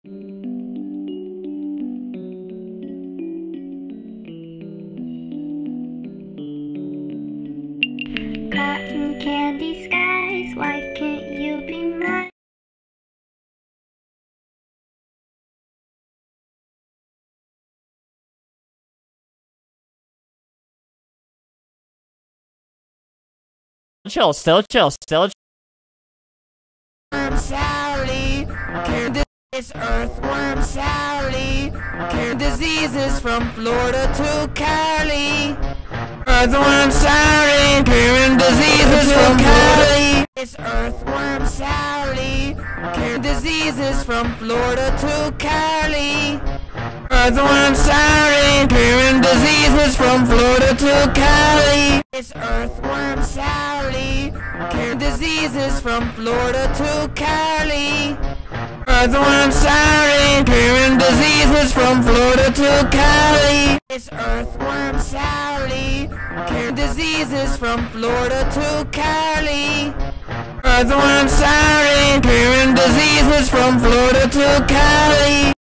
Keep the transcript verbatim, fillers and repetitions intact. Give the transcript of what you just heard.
Cotton candy skies, why can't you be mine? Chill, still chill, still. Earthworm Sally, cure this earthworm Sally, cure diseases from Florida to Cali. Earthworm Sally, curing diseases from Cali. It's Earthworm Sally, cure diseases from Florida to Cali. Earthworm Sally, curing diseases from Florida to Cali. It's Earthworm Sally, cure diseases from Florida to Cali. Earthworm Sally, curing diseases from Florida to Cali. It's Earthworm Sally, cure diseases from Florida to Cali. Earthworm Sally, curing diseases from Florida to Cali.